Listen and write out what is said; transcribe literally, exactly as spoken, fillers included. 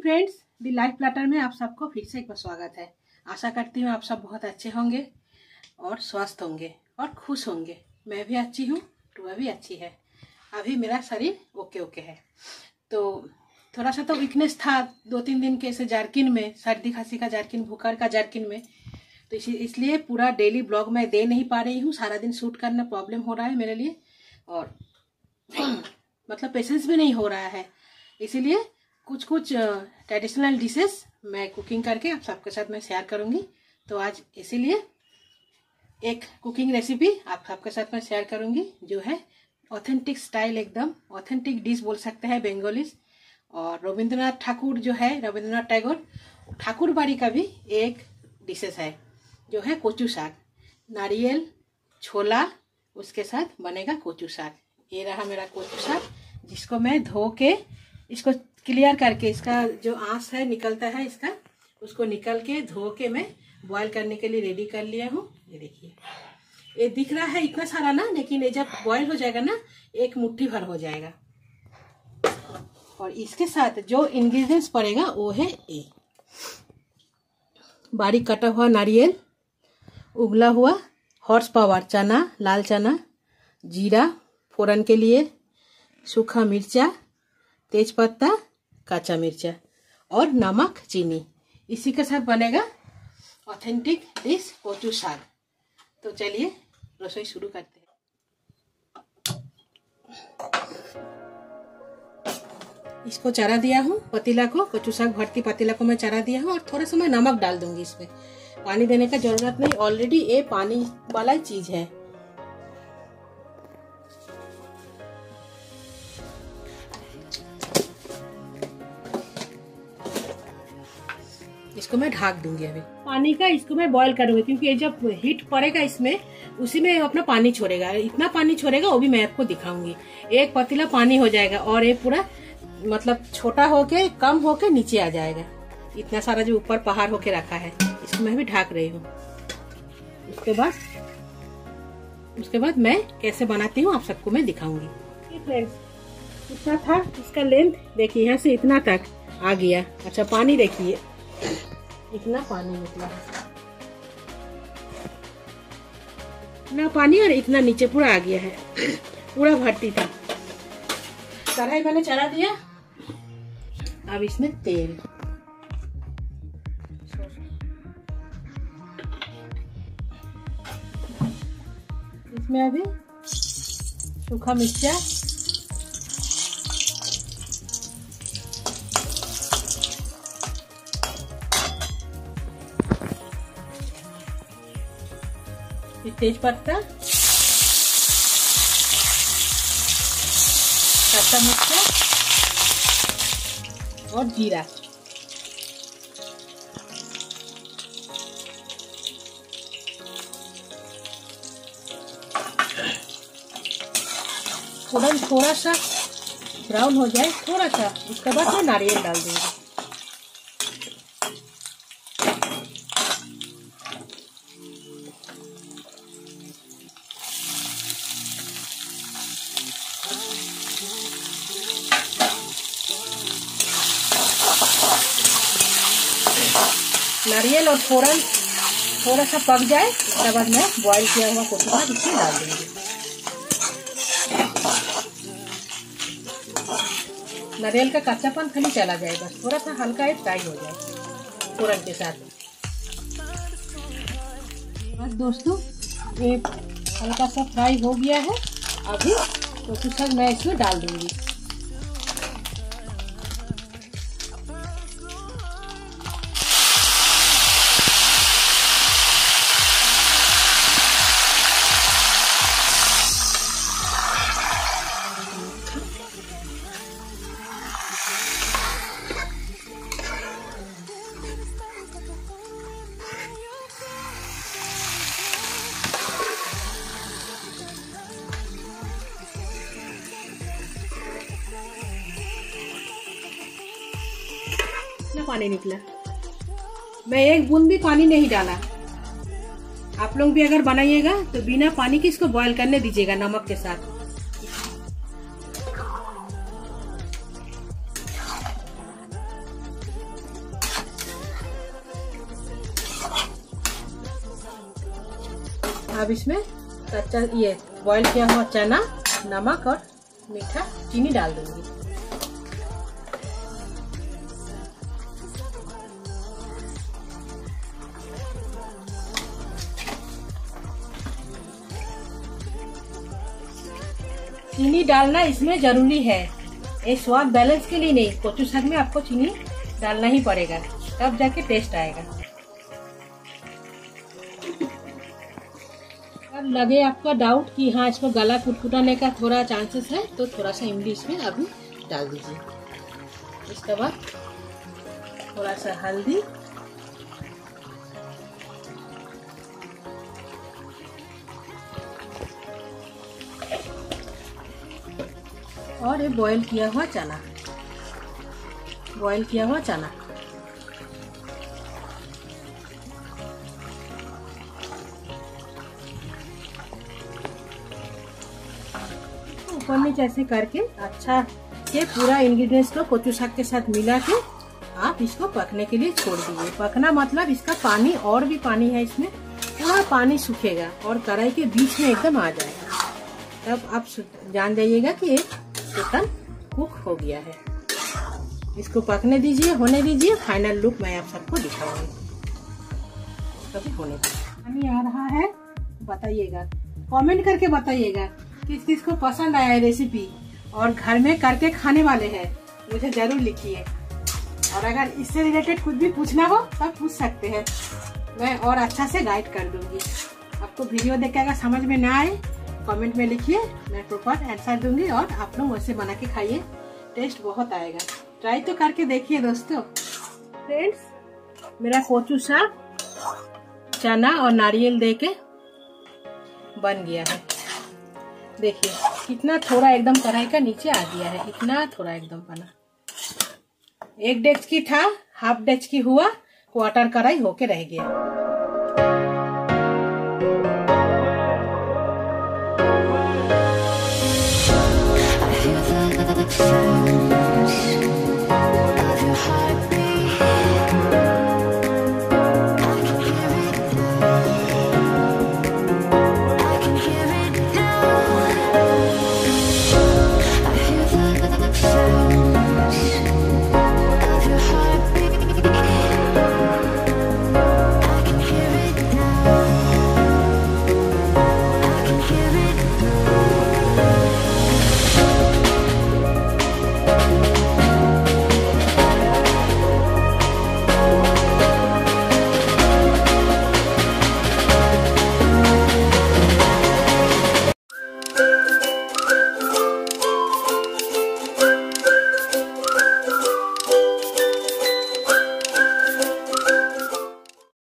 Friends, दी life platter में आप सबको फिर से एक बार स्वागत है। आशा करती हूँ आप सब बहुत अच्छे होंगे और स्वस्थ होंगे और खुश होंगे। मैं भी अच्छी हूँ, टुआ भी अच्छी है। अभी मेरा शरीर ओके ओके है। तो थोड़ा सा तो वीकनेस था दो तीन दिन के ऐसे जर्किन में, सर्दी खांसी का जर्किन, बुखार का जर्किन में। तो इसी इसलिए पूरा डेली ब्लॉग मैं दे नहीं पा रही हूँ। सारा दिन शूट करना प्रॉब्लम हो रहा है मेरे लिए और मतलब पेशेंस भी नहीं हो रहा है। इसीलिए कुछ कुछ ट्रेडिशनल डिशेस मैं कुकिंग करके आप सबके साथ मैं शेयर करूंगी। तो आज इसीलिए एक कुकिंग रेसिपी आप सबके साथ मैं शेयर करूंगी जो है ऑथेंटिक स्टाइल, एकदम ऑथेंटिक डिश बोल सकते हैं बंगालीज। और रविंद्रनाथ ठाकुर जो है, रविंद्रनाथ टैगोर ठाकुर बाड़ी का भी एक डिशेस है जो है कोचू साग। नारियल, छोला, उसके साथ बनेगा कोचू साग। ये रहा मेरा कोचू साग जिसको मैं धो के इसको क्लियर करके, इसका जो आंस है निकलता है इसका, उसको निकल के धो के मैं बॉईल करने के लिए रेडी कर लिया हूँ। ये देखिए, ये दिख रहा है इतना सारा ना, लेकिन ये जब बॉईल हो जाएगा ना एक मुट्ठी भर हो जाएगा। और इसके साथ जो इंग्रेडिएंट्स पड़ेगा वो है ये बारीक कटा हुआ नारियल, उबला हुआ हॉर्स पावर चना, लाल चना, जीरा फोरन के लिए, सूखा मिर्चा, तेज पत्ता, कच्चा मिर्चा और नमक, चीनी। इसी के साथ बनेगा ऑथेंटिक डिश कोचू साग। तो चलिए रसोई शुरू करते हैं। इसको चढ़ा दिया हूँ पतीला को, कोचू साग भरती पतीला को मैं चढ़ा दिया हूँ और थोड़ा सा मैं नमक डाल दूंगी। इसमें पानी देने का जरूरत नहीं, ऑलरेडी ये पानी वाला चीज है। इसको मैं ढक दूंगी अभी पानी का। इसको मैं बॉईल करूंगी क्योंकि ये जब हीट पड़ेगा इसमें, उसी में अपना पानी छोड़ेगा। इतना पानी छोड़ेगा वो भी मैं आपको दिखाऊंगी। एक पतीला पानी हो जाएगा और ये पूरा मतलब छोटा होके कम होके नीचे आ जाएगा। इतना सारा जो ऊपर पहाड़ होके रखा है इसको मैं भी ढक रही हूँ। उसके बाद उसके बाद मैं कैसे बनाती हूँ आप सबको मैं दिखाऊंगी। फ्रेंड्स, इतना था इसका लेंथ, देखिए यहाँ से इतना तक आ गया। अच्छा, पानी देखिए, इतना पानी निकला, इतना पानी और इतना नीचे पूरा आ गया है। पूरा भर्ती था। कढ़ाई मैंने चढ़ा दिया। अब इसमें तेल, इसमें अभी सूखा मिर्चा, तेज पत्ता, कच्चा मिर्चा और जीरा। थोड़ा थोड़ा सा ब्राउन हो जाए, थोड़ा सा, उसके बाद मैं नारियल डाल दूंगी। नारियल और फोरन थोड़ा सा पक जाए, उसके बाद मैं बॉईल किया हुआ कोचू साग इसमें डाल दूंगी। नारियल का कच्चापन खाली चला जाए, बस थोड़ा सा हल्का एक फ्राई हो जाए फोरन के साथ। बस दोस्तों, ये हल्का सा फ्राई हो गया है। अभी कोचू साग मैं इसमें डाल दूंगी। पानी निकला, मैं एक बूंद भी पानी नहीं डाला। आप लोग भी अगर बनाइएगा तो बिना पानी के इसको बॉईल करने दीजिएगा नमक के साथ। अब इसमें कच्चा ये बॉईल किया हुआ चना, नमक और मीठा चीनी डाल दूंगी। चीनी डालना इसमें जरूरी है, ये स्वाद बैलेंस के लिए नहीं, कोचू साग में आपको चीनी डालना ही पड़ेगा, तब जाके टेस्ट आएगा। अब लगे आपका डाउट कि हाँ इसमें गला कुटकुटाने का थोड़ा चांसेस है, तो थोड़ा सा इमली इसमें अभी डाल दीजिए। इसके बाद थोड़ा सा हल्दी, और ये बॉईल किया हुआ चना, बॉईल किया हुआ चना। ऊपर नीचे ऐसे करके अच्छा ये पूरा इंग्रेडिएंट्स को कोचू साग के साथ मिला के आप इसको पकने के लिए छोड़ दीजिए। पकना मतलब इसका पानी, और भी पानी है इसमें, पूरा पानी सूखेगा और कढ़ाई के बीच में एकदम आ जाएगा। तब आप जान जाइएगा कि ये चिकन कुक हो गया है। इसको पकने दीजिए, होने दीजिए, फाइनल लुक मैं आप सबको दिखाऊंगी। कभी होने दीजिए। पानी आ रहा है, बताइएगा, कमेंट करके बताइएगा किस किस को पसंद आया है रेसिपी, और घर में करके खाने वाले हैं मुझे जरूर लिखिए। और अगर इससे रिलेटेड कुछ भी पूछना हो तब पूछ सकते हैं, मैं और अच्छा से गाइड कर दूंगी। आपको वीडियो देख के अगर समझ में ना आए कमेंट में लिखिए, मैं प्रॉपर आंसर दूंगी और आप लोग वैसे बना के खाइए, टेस्ट बहुत आएगा। ट्राई तो करके देखिए दोस्तों। फ्रेंड्स, मेरा कोचू साग चना और नारियल दे के बन गया है। देखिए कितना थोड़ा एकदम कढ़ाई का नीचे आ गया है, इतना थोड़ा एकदम बना। एक डेचकी था, हाफ डेचकी हुआ, क्वार्टर कढ़ाई होके रह गया।